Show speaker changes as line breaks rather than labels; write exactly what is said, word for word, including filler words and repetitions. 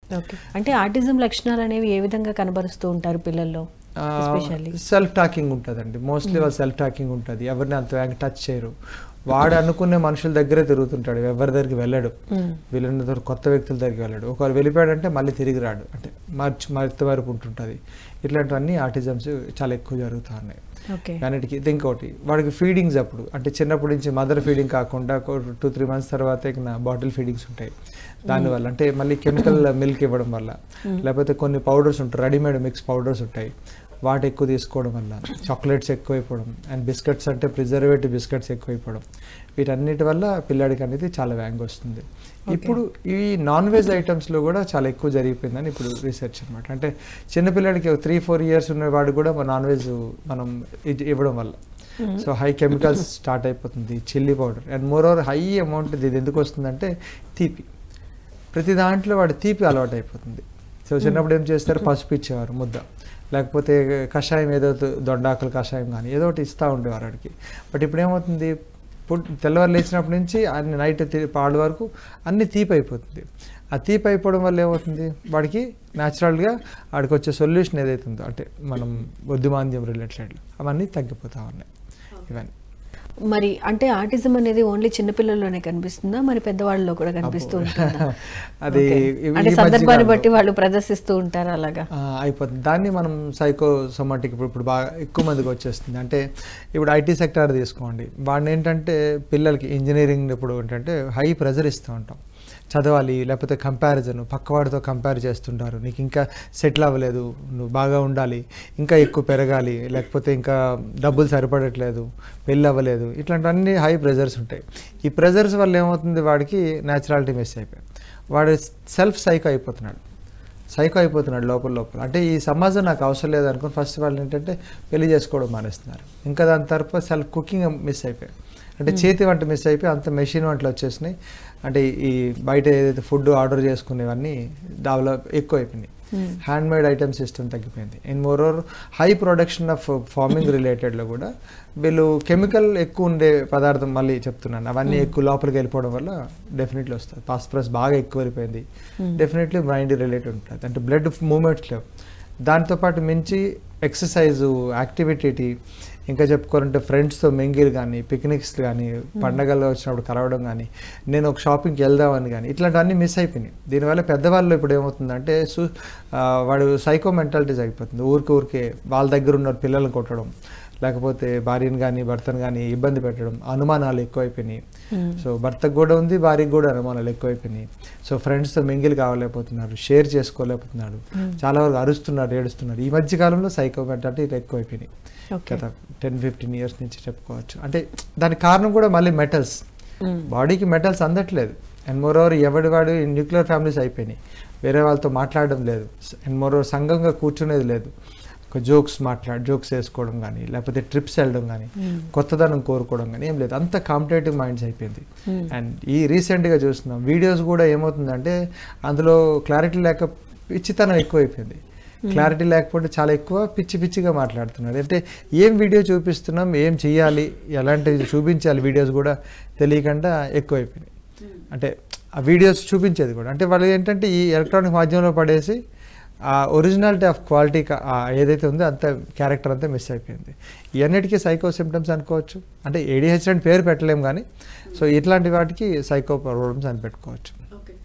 Okay, అంటే autism లక్షణాలు అనేవి ఏ విధంగా కనబరుస్తూ ఉంటారు పిల్లల్లో?
సెల్ఫ్ టాకింగ్ ఉంటుందండి, మోస్ట్లీ వాళ్ళు సెల్ఫ్ టాకింగ్ ఉంటుంది, ఎవరిని అంత టచ్ చేయరు, వాడు అనుకునే మనుషుల దగ్గరే తిరుగుతుంటాడు, ఎవరి దగ్గరికి వెళ్ళడు, వీళ్ళ కొత్త వ్యక్తుల దగ్గరికి వెళ్ళాడు, ఒకవేళ వెళ్ళిపోయాడంటే మళ్ళీ తిరిగి రాడు, అంటే మర్చి మరింత వరకు ఉంటుంటుంది. ఇట్లాంటివన్నీ ఆటిజమ్స్ చాలా ఎక్కువ జరుగుతూ ఉన్నాయి. అన్నిటికీ ఇంకోటి వాడికి ఫీడింగ్స్ అప్పుడు అంటే చిన్నప్పటి నుంచి మదర్ ఫీడింగ్ కాకుండా టూ త్రీ మంత్స్ తర్వాత ఇక బాటిల్ ఫీడింగ్స్ ఉంటాయి, దానివల్ల అంటే మళ్ళీ కెమికల్ మిల్క్ ఇవ్వడం వల్ల, లేకపోతే కొన్ని పౌడర్స్ ఉంటాయి, రెడీమేడ్ మిక్స్ పౌడర్స్ ఉంటాయి, వాటి ఎక్కువ తీసుకోవడం వల్ల, చాక్లెట్స్ ఎక్కువైపోవడం, అండ్ బిస్కెట్స్ అంటే ప్రిజర్వేటివ్ బిస్కెట్స్ ఎక్కువైపోవడం, వీటన్నిటి వల్ల పిల్లాడికి అనేది చాలా వ్యాంగ్ వస్తుంది. ఇప్పుడు ఇవి నాన్ వెజ్ ఐటమ్స్లో కూడా చాలా ఎక్కువ జరిగిపోయిందని ఇప్పుడు రీసెర్చ్ అనమాట. అంటే చిన్నపిల్లాడికి త్రీ ఫోర్ ఇయర్స్ ఉన్నవాడు కూడా నాన్ వెజ్ మనం ఇవ్వడం వల్ల సో హై కెమికల్స్ స్టార్ట్ అయిపోతుంది, chilli powder, and moreover high amount ఇది ఎందుకు వస్తుందంటే తీపి, ప్రతి దాంట్లో వాడు తీపి అలవాటు అయిపోతుంది. సో చిన్నప్పుడు ఏం చేస్తారు, పసుపు ఇచ్చేవారు ముద్ద, లేకపోతే కషాయం ఏదో దొండాకుల కషాయం కానీ ఏదో ఒకటి ఇస్తూ ఉండేవారు వాడికి. బట్ ఇప్పుడు ఏమవుతుంది, తెల్లవారు లేచినప్పటి నుంచి అన్ని నైట్ పాడు వరకు అన్ని తీపి అయిపోతుంది. ఆ తీపి అయిపోవడం వల్ల ఏమవుతుంది, వాడికి న్యాచురల్గా వాడికి వచ్చే సొల్యూషన్ ఏదైతే ఉందో అంటే మనం బుద్ధిమాంద్యం రిలేటెడ్ అవన్నీ తగ్గిపోతూ ఉన్నాయి ఇవన్నీ.
మరి అంటే ఆటిజం అనేది ఓన్లీ చిన్నపిల్లల్లోనే కనిపిస్తుందా, మరి పెద్దవాళ్ళలో కూడా కనిపిస్తూ ఉంటుందా?
అది
సందర్భాన్ని బట్టి వాళ్ళు ప్రదర్శిస్తూ ఉంటారు అలాగా
అయిపోతుంది. దాన్ని మనం సైకోసోమాటిక్ ఇప్పుడు ఇప్పుడు బాగా ఎక్కువ మందికి వచ్చేస్తుంది. అంటే ఇప్పుడు ఐటీ సెక్టార్ తీసుకోండి, వాడిని ఏంటంటే పిల్లలకి ఇంజనీరింగ్ ఇప్పుడు ఏంటంటే హై ప్రెజర్ ఇస్తూ ఉంటాం, చదవాలి, లేకపోతే కంపారిజన్ పక్కవాడితో కంపేర్ చేస్తుంటారు, నీకు ఇంకా సెటిల్ అవ్వలేదు, నువ్వు బాగా ఉండాలి, ఇంకా ఎక్కువ పెరగాలి, లేకపోతే ఇంకా డబ్బులు సరిపడట్లేదు, పెళ్ళి అవ్వలేదు, ఇట్లాంటివన్నీ హై ప్రెజర్స్ ఉంటాయి. ఈ ప్రెజర్స్ వల్ల ఏమవుతుంది, వాడికి న్యాచురాలిటీ మిస్ అయిపోయి వాడు సెల్ఫ్ సైకో అయిపోతున్నాడు సైకో అయిపోతున్నాడు లోపల లోపల. అంటే ఈ సమాజం నాకు అవసరం లేదు అనుకుని ఫస్ట్ వాళ్ళు ఏంటంటే పెళ్లి చేసుకోవడం మానేస్తున్నారు. ఇంకా దాని తర్వాత సెల్ఫ్ కుకింగ్ మిస్ అయిపోయాయి, అంటే చేతి వంట మిస్ అయిపోయి అంత మెషిన్ వంటలు వచ్చేసినాయి. అంటే ఈ బయట ఏదైతే ఫుడ్ ఆర్డర్ చేసుకునేవన్నీ డెవలప్ ఎక్కువ అయిపోయినాయి, హ్యాండ్ మేడ్ ఐటమ్ సిస్టమ్ తగ్గిపోయింది. And moreover high production of farming రిలేటెడ్లో కూడా వీళ్ళు కెమికల్ ఎక్కువ ఉండే పదార్థం మళ్ళీ చెప్తున్నాను అవన్నీ ఎక్కువ లోపలికి వెళ్ళిపోవడం వల్ల డెఫినెట్లీ వస్తుంది. ఫాస్ఫరస్ బాగా ఎక్కువ వెళ్ళిపోయింది, డెఫినెట్లీ మైండ్ రిలేటెడ్ ఉంటుంది, అంటే బ్లడ్ మూమెంట్స్ లేవు. దాంతోపాటు మించి ఎక్సర్సైజు, యాక్టివిటీ, ఇంకా చెప్పుకోవాలంటే ఫ్రెండ్స్తో మింగిల్ కానీ, పిక్నిక్స్ కానీ, పండగల్లో వచ్చినప్పుడు కలవడం కానీ, నేను ఒక షాపింగ్కి వెళ్దామని కానీ, ఇట్లాంటివన్నీ మిస్ అయిపోయినాయి. దీనివల్ల పెద్దవాళ్ళు ఇప్పుడు ఏమవుతుందంటే సు వాడు సైకో మెంటాలిటీస్ అయిపోతుంది, ఊరికి ఊరికే వాళ్ళ దగ్గర ఉన్న పిల్లల్ని కొట్టడం, లేకపోతే భార్యను కానీ భర్తను కానీ ఇబ్బంది పెట్టడం, అనుమానాలు ఎక్కువైపోయినాయి. సో భర్తకు కూడా ఉంది, భార్యకు కూడా అనుమానాలు ఎక్కువైపోయినాయి. సో ఫ్రెండ్స్తో మింగిల్ కావలేకపోతున్నారు, షేర్ చేసుకోలేకపోతున్నాడు, చాలా వరకు అరుస్తున్నారు, ఏడుస్తున్నారు. ఈ మధ్య కాలంలో సైకో మెంటాలిటీ ఎక్కువైపోయినాయి గత టెన్ ఫిఫ్టీన్ ఇయర్స్ నుంచి చెప్పుకోవచ్చు. అంటే దానికి కారణం కూడా మళ్ళీ మెటల్స్, బాడీకి మెటల్స్ అందట్లేదు. అండ్ మోర్ ఓవర్ ఎవడి వాడు న్యూక్లియర్ ఫ్యామిలీస్ అయిపోయినాయి, వేరే వాళ్ళతో మాట్లాడడం లేదు, అండ్ మోర్ ఓవర్ సంఘంగా కూర్చునేది లేదు, ఒక జోక్స్ మాట్లాడి జోక్స్ వేసుకోవడం కానీ, లేకపోతే ట్రిప్స్ వెళ్ళడం కానీ, కొత్తదనం కోరుకోవడం కానీ ఏం లేదు, అంత కాంపిటేటివ్ మైండ్స్ అయిపోయింది. అండ్ ఈ రీసెంట్గా చూస్తున్నాం వీడియోస్ కూడా ఏమవుతుందంటే అందులో క్లారిటీ లేక పిచ్చితనం ఎక్కువైపోయింది. క్లారిటీ లేకపోతే చాలా ఎక్కువ పిచ్చి పిచ్చిగా మాట్లాడుతున్నారు. అంటే ఏం వీడియో చూపిస్తున్నాం, ఏం చేయాలి, ఎలాంటివి చూపించాలి వీడియోస్ కూడా తెలియకుండా ఎక్కువైపోయినాయి. అంటే ఆ వీడియోస్ చూపించేది కూడా అంటే వాళ్ళు ఏంటంటే ఈ ఎలక్ట్రానిక్ మాధ్యమంలో పడేసి ఆ ఒరిజినాలిటీ ఆఫ్ క్వాలిటీ ఏదైతే ఉందో అంత క్యారెక్టర్ అంతా మిస్ అయిపోయింది. ఇవన్నిటికీ సైకో సిమ్టమ్స్ అనుకోవచ్చు. అంటే ఏడిహెచ్డి అని పేరు పెట్టలేము కానీ సో ఇట్లాంటి వాటికి సైకో ప్రాబ్లమ్స్ అని పెట్టుకోవచ్చు.